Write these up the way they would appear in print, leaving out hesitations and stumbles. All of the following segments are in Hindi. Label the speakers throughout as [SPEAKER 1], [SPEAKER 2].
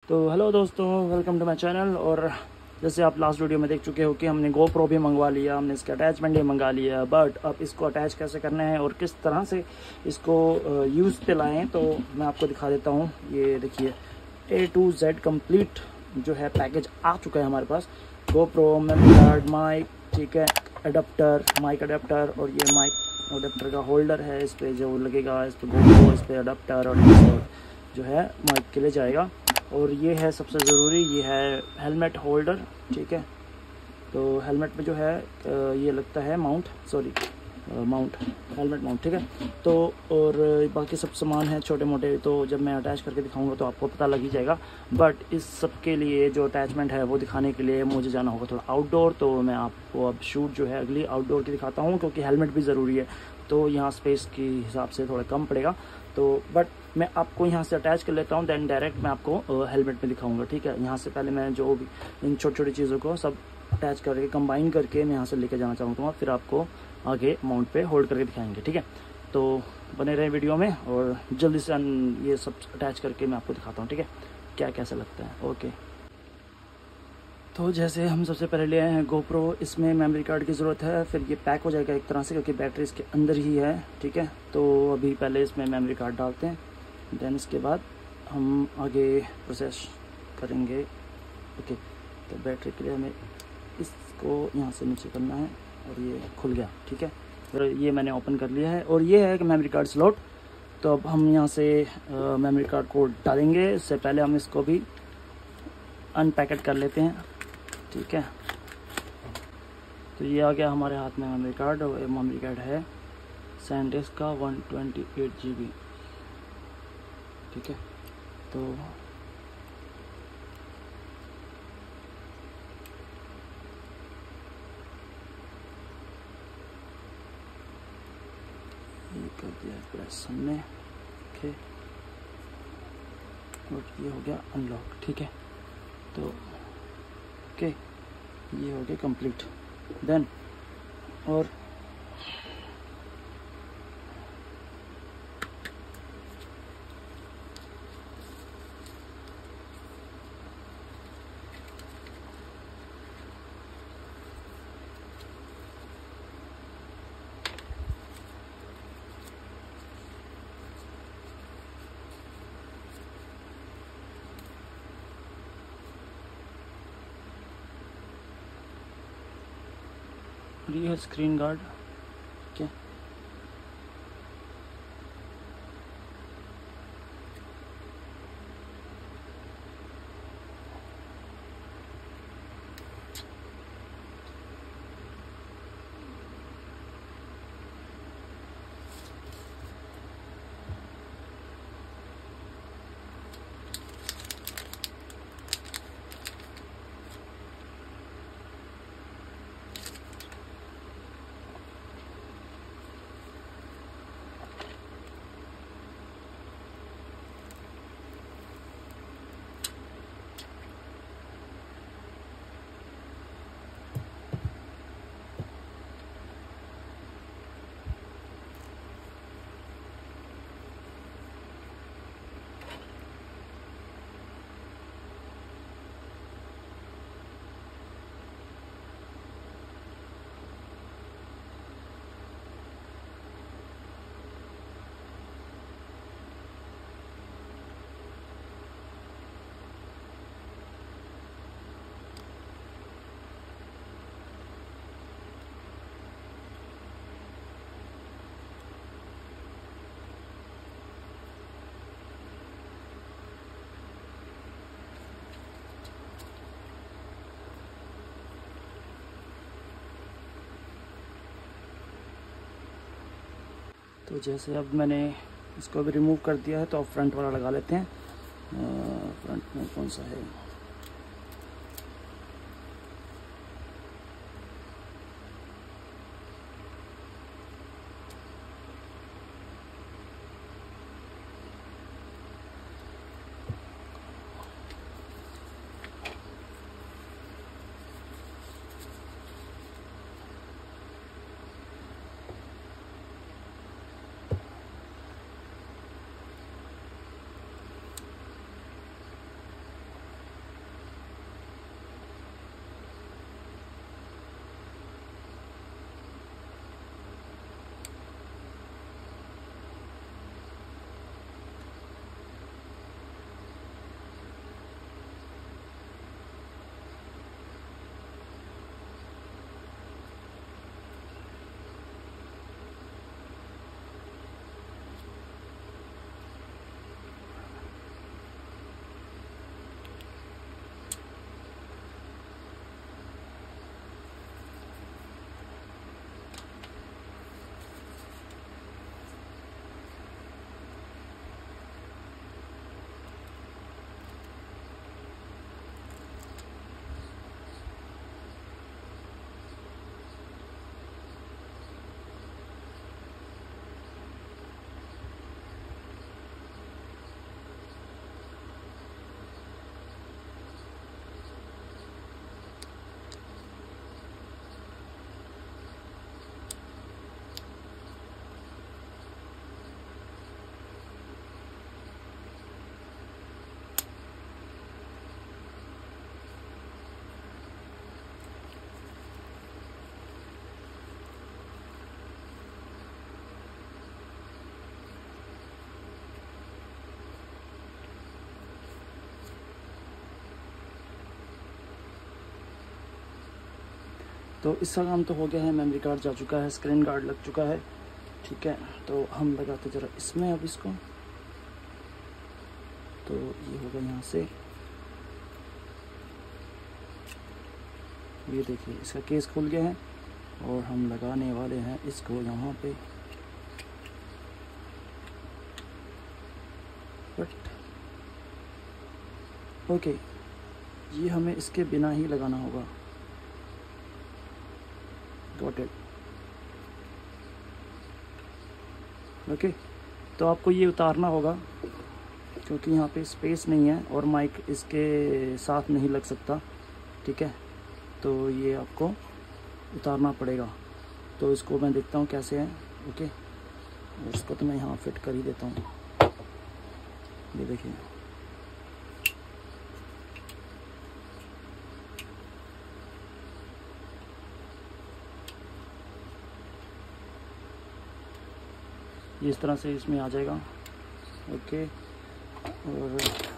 [SPEAKER 1] तो हेलो दोस्तों, वेलकम टू माय चैनल। और जैसे आप लास्ट वीडियो में देख चुके हो कि हमने GoPro भी मंगवा लिया, हमने इसका अटैचमेंट भी मंगा लिया। बट अब इसको अटैच कैसे करना है और किस तरह से इसको यूज़ पे लाएँ तो मैं आपको दिखा देता हूँ। ये देखिए A to Z कंप्लीट जो है पैकेज आ चुका है हमारे पास। GoPro, मेमोरी कार्ड, माइक, ठीक है, अडेप्टर, माइक अडेप्टर, और ये माइक अडेप्टर का होल्डर है। इस पर जो लगेगा, इस पर GoPro, इस पर अडेप्टर और जो है माइक के लिए जाएगा। और ये है सबसे ज़रूरी, ये है हेलमेट होल्डर, ठीक है। तो हेलमेट में जो है ये लगता है माउंट हेलमेट माउंट, ठीक है। तो और बाकी सब सामान है छोटे मोटे, तो जब मैं अटैच करके दिखाऊंगा तो आपको पता लग ही जाएगा। बट इस सब के लिए जो अटैचमेंट है वो दिखाने के लिए मुझे जाना होगा थोड़ा आउटडोर। तो मैं आपको अब शूट जो है अगली आउटडोर की दिखाता हूँ, क्योंकि हेलमेट भी ज़रूरी है। तो यहाँ स्पेस के हिसाब से थोड़ा कम पड़ेगा। तो बट मैं आपको यहाँ से अटैच कर लेता हूँ, देन डायरेक्ट मैं आपको हेलमेट में दिखाऊंगा, ठीक है। यहाँ से पहले मैं जो भी इन छोटी छोटी चीज़ों को सब अटैच करके कंबाइन करके मैं यहाँ से लेके जाना चाहूँगा, फिर आपको आगे माउंट पे होल्ड करके दिखाएंगे, ठीक है। तो बने रहे वीडियो में और जल्दी से ये सब अटैच करके मैं आपको दिखाता हूँ, ठीक है, क्या कैसा लगता है। ओके, तो जैसे हम सबसे पहले ले आए हैं GoPro, इसमें मेमोरी कार्ड की ज़रूरत है। फिर ये पैक हो जाएगा एक तरह से, क्योंकि बैटरी इसके अंदर ही है, ठीक है। तो अभी पहले इसमें मेमोरी कार्ड डालते हैं, देन इसके बाद हम आगे प्रोसेस करेंगे। ओके, तो बैटरी के लिए हमें इसको यहाँ से नीचे करना है और ये खुल गया, ठीक है। फिर ये मैंने ओपन कर लिया है और ये है कि मेमोरी कार्ड स्लॉट। तो अब हम यहाँ से मेमोरी कार्ड को डालेंगे। इससे पहले हम इसको भी अनपैकेट कर लेते हैं, ठीक है। तो ये आ गया हमारे हाथ में मेमोरी कार्ड, और मेमोरी कार्ड है SanDisk का 128 GB, ठीक है। तो ये कर दिया प्रेस हमने, ओके, और ये हो गया अनलॉक, ठीक है। तो ओके, ये हो गया कंप्लीट। देन और ये है स्क्रीन गार्ड, ठीक है। तो जैसे अब मैंने इसको भी रिमूव कर दिया है, तो अब फ्रंट वाला लगा लेते हैं। फ्रंट में कौन सा है? तो इसका काम तो हो गया है, मेमोरी कार्ड जा चुका है, स्क्रीन गार्ड लग चुका है, ठीक है। तो हम लगाते ज़रा इसमें अब इसको, तो ये होगा यहाँ से, ये देखिए इसका केस खुल गया है और हम लगाने वाले हैं इसको यहाँ पे। बट ओके, ये हमें इसके बिना ही लगाना होगा। Got it. ओके, तो आपको ये उतारना होगा क्योंकि यहाँ पे स्पेस नहीं है और माइक इसके साथ नहीं लग सकता, ठीक है। तो ये आपको उतारना पड़ेगा। तो इसको मैं देखता हूँ कैसे है। ओके, और इसको तो मैं यहाँ फिट कर ही देता हूँ। ये देखिए, ये इस तरह से इसमें आ जाएगा। ओके, और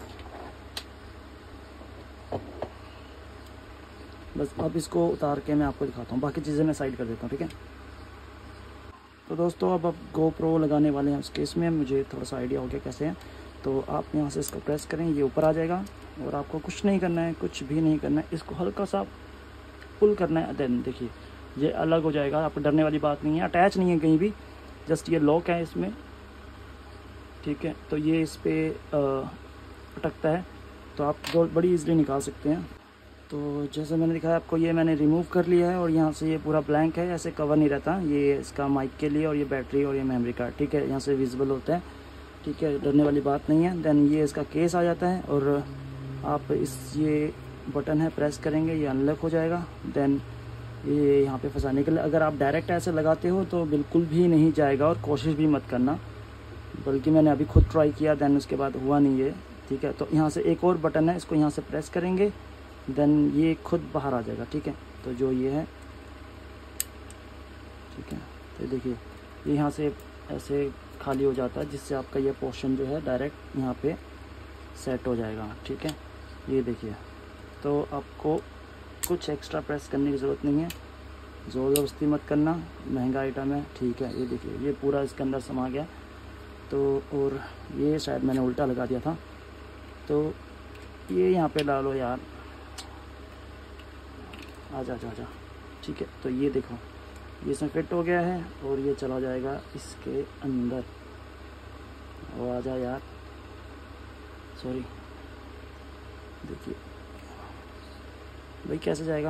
[SPEAKER 1] बस अब इसको उतार के मैं आपको दिखाता हूँ, बाकी चीज़ें मैं साइड कर देता हूँ, ठीक है। तो दोस्तों अब GoPro लगाने वाले हैं उस केस में, मुझे थोड़ा सा आइडिया हो गया कैसे है। तो आप यहाँ से इसको प्रेस करें, ये ऊपर आ जाएगा और आपको कुछ नहीं करना है, कुछ भी नहीं करना है, इसको हल्का सा पुल करना है। देन देखिए ये अलग हो जाएगा, आपको डरने वाली बात नहीं है, अटैच नहीं है कहीं भी, जस्ट ये लॉक है इसमें, ठीक है। तो ये इस पर अटकता है, तो आप बड़ी ईजिली निकाल सकते हैं। तो जैसे मैंने दिखाया आपको, ये मैंने रिमूव कर लिया है और यहाँ से ये पूरा ब्लैंक है, ऐसे कवर नहीं रहता, ये इसका माइक के लिए और ये बैटरी और ये मेमोरी कार्ड, ठीक है, यहाँ से विजिबल होता है, ठीक है, डरने वाली बात नहीं है। देन ये इसका केस आ जाता है और आप ये बटन है प्रेस करेंगे, ये अनलॉक हो जाएगा। देन ये यहाँ पे फंसाने के लिए, अगर आप डायरेक्ट ऐसे लगाते हो तो बिल्कुल भी नहीं जाएगा और कोशिश भी मत करना, बल्कि मैंने अभी खुद ट्राई किया, देन उसके बाद हुआ नहीं ये, ठीक है। तो यहाँ से एक और बटन है, इसको यहाँ से प्रेस करेंगे, देन ये खुद बाहर आ जाएगा, ठीक है। तो जो ये है, ठीक है, तो देखिए ये यहाँ से ऐसे खाली हो जाता है, जिससे आपका ये पोर्शन जो है डायरेक्ट यहाँ पे सेट हो जाएगा, ठीक है। ये देखिए, तो आपको कुछ एक्स्ट्रा प्रेस करने की ज़रूरत नहीं है, ज़ोर ज़बरदस्ती मत करना, महंगा आइटम है, ठीक है। ये देखिए ये पूरा इसके अंदर समा गया। तो और ये शायद मैंने उल्टा लगा दिया था, तो ये यहाँ पे डालो यार, आजा आजा आजा, ठीक है। तो ये देखो ये इसमें फिट हो गया है और ये चला जाएगा इसके अंदर। वो आजा यार, सॉरी, देखिए भाई कैसे जाएगा,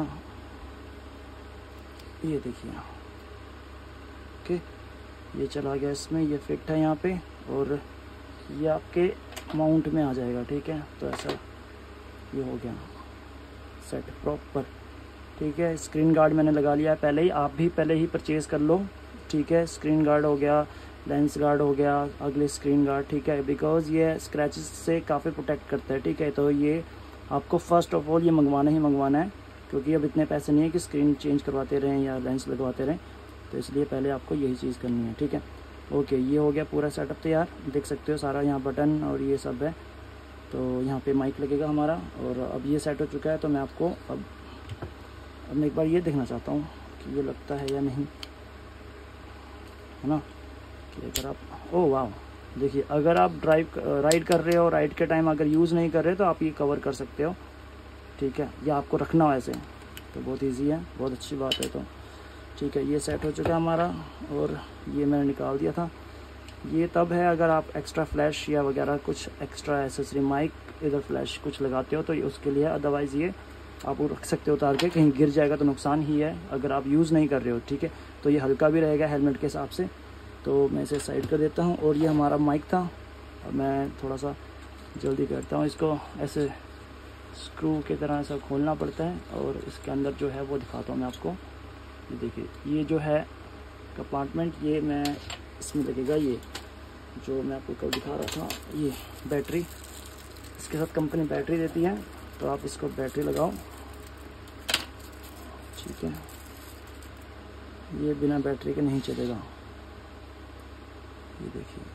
[SPEAKER 1] ये देखिए, ओके, ये चला गया इसमें, ये फिट है यहाँ पे और ये आपके माउंट में आ जाएगा, ठीक है। तो ऐसा ये हो गया सेट प्रॉपर, ठीक है। स्क्रीन गार्ड मैंने लगा लिया है पहले ही, आप भी पहले ही परचेज़ कर लो, ठीक है। स्क्रीन गार्ड हो गया, लेंस गार्ड हो गया, अगले स्क्रीन गार्ड, ठीक है, बिकॉज़ ये स्क्रैचेस से काफ़ी प्रोटेक्ट करता है, ठीक है। तो ये आपको फ़र्स्ट ऑफ ऑल ये मंगवाना ही मंगवाना है, क्योंकि अब इतने पैसे नहीं है कि स्क्रीन चेंज करवाते रहें या लेंस लगवाते रहें, तो इसलिए पहले आपको यही चीज़ करनी है, ठीक है। ओके, ये हो गया पूरा सेटअप तैयार, देख सकते हो सारा यहाँ बटन और ये सब है। तो यहाँ पे माइक लगेगा हमारा और अब ये सेट हो चुका है। तो मैं आपको अब मैं एक बार ये देखना चाहता हूँ कि ये लगता है या नहीं, है ना, कि अगर आप, ओह वाह, देखिए अगर आप राइड कर रहे हो, राइड के टाइम अगर यूज़ नहीं कर रहे तो आप ये कवर कर सकते हो, ठीक है, या आपको रखना हो ऐसे, तो बहुत इजी है, बहुत अच्छी बात है। तो ठीक है, ये सेट हो चुका है हमारा और ये मैंने निकाल दिया था। ये तब है अगर आप एक्स्ट्रा फ्लैश या वगैरह कुछ एक्स्ट्रा एसेसरी, माइक इधर फ्लैश कुछ लगाते हो तो ये उसके लिए, अदरवाइज़ ये आप रख सकते हो उतार के, कहीं गिर जाएगा तो नुकसान ही है अगर आप यूज़ नहीं कर रहे हो, ठीक है। तो ये हल्का भी रहेगा हेलमेट के हिसाब से। तो मैं इसे साइड कर देता हूँ और ये हमारा माइक था। अब मैं थोड़ा सा जल्दी करता हूँ, इसको ऐसे स्क्रू की तरह ऐसा खोलना पड़ता है और इसके अंदर जो है वो दिखाता हूँ मैं आपको। ये देखिए, ये जो है कंपार्टमेंट, ये मैं इसमें लगेगा, ये जो मैं आपको कल दिखा रहा था, ये बैटरी, इसके साथ कंपनी बैटरी देती है, तो आप इसको बैटरी लगाओ, ठीक है। ये बिना बैटरी के नहीं चलेगा, ये देखिए,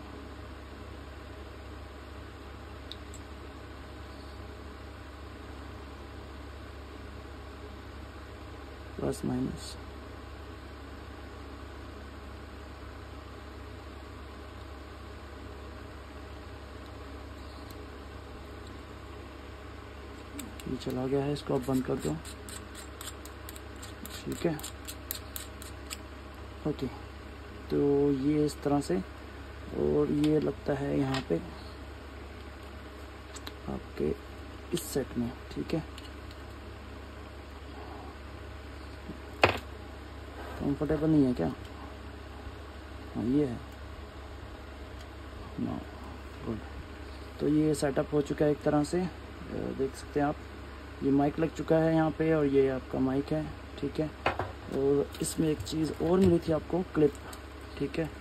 [SPEAKER 1] प्लस माइनस। ये चला गया है, इसको अब बंद कर दो। ठीक है, ओके। तो ये इस तरह से, और ये लगता है यहाँ पे आपके इस सेट में। ठीक है, कंफर्टेबल नहीं है क्या? हाँ ये है ना, गुड। तो ये सेटअप हो चुका है एक तरह से, देख सकते हैं आप। ये माइक लग चुका है यहाँ पे, और ये आपका माइक है। ठीक है, और इसमें एक चीज़ और मिली थी आपको, क्लिप। ठीक है,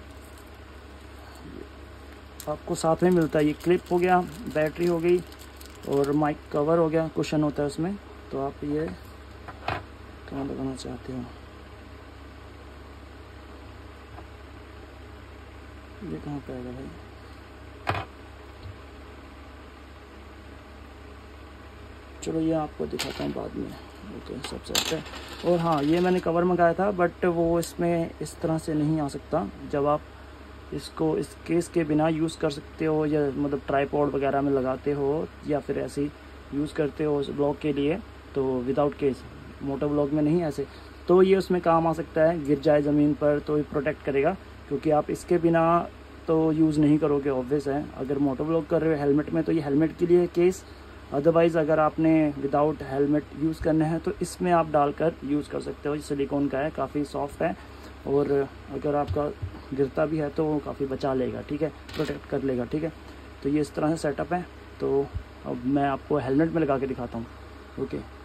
[SPEAKER 1] आपको साथ में मिलता है। ये क्लिप हो गया, बैटरी हो गई, और माइक कवर हो गया, कुशन होता है उसमें। तो आप ये कहाँ लगाना चाहते हो, ये कहाँ पे आएगा भाई? चलो ये आपको दिखाता हूँ बाद में। ओके, सब सेट है। और हाँ, ये मैंने कवर मंगाया था, बट वो इसमें इस तरह से नहीं आ सकता। जब आप इसको इस केस के बिना यूज़ कर सकते हो, या मतलब ट्राईपॉड वगैरह में लगाते हो, या फिर ऐसे ही यूज़ करते हो उस ब्लॉग के लिए, तो विदाउट केस, मोटर ब्लॉग में नहीं ऐसे, तो ये उसमें काम आ सकता है। गिर जाए ज़मीन पर तो ये प्रोटेक्ट करेगा, क्योंकि आप इसके बिना तो यूज़ नहीं करोगे, ऑब्वियस है। अगर मोटर ब्लॉग कर रहे हो हेलमेट में, तो ये हेलमेट के लिए केस। अदरवाइज़ अगर आपने विदाउट हेलमेट यूज़ करना है, तो इसमें आप डालकर यूज़ कर सकते हो। ये सिलिकॉन का है, काफ़ी सॉफ्ट है, और अगर आपका गिरता भी है तो वो काफ़ी बचा लेगा। ठीक है, प्रोटेक्ट कर लेगा। ठीक है, तो ये इस तरह से सेटअप है। तो अब मैं आपको हेलमेट में लगा के दिखाता हूँ। ओके।